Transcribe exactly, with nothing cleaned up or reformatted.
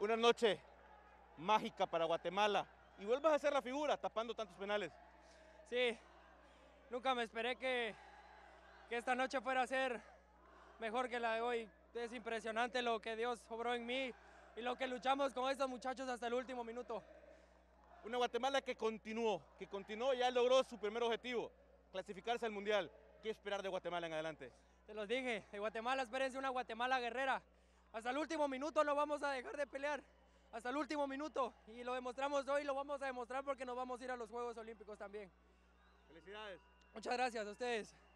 Una noche mágica para Guatemala y vuelvas a ser la figura tapando tantos penales. Sí, nunca me esperé que, que esta noche fuera a ser mejor que la de hoy. Es impresionante lo que Dios obró en mí y lo que luchamos con estos muchachos hasta el último minuto. Una Guatemala que continuó, que continuó y ya logró su primer objetivo, clasificarse al Mundial. ¿Qué esperar de Guatemala en adelante? Te los dije, de Guatemala espérense una Guatemala guerrera. Hasta el último minuto no vamos a dejar de pelear. Hasta el último minuto. Y lo demostramos hoy, lo vamos a demostrar porque nos vamos a ir a los Juegos Olímpicos también. Felicidades. Muchas gracias a ustedes.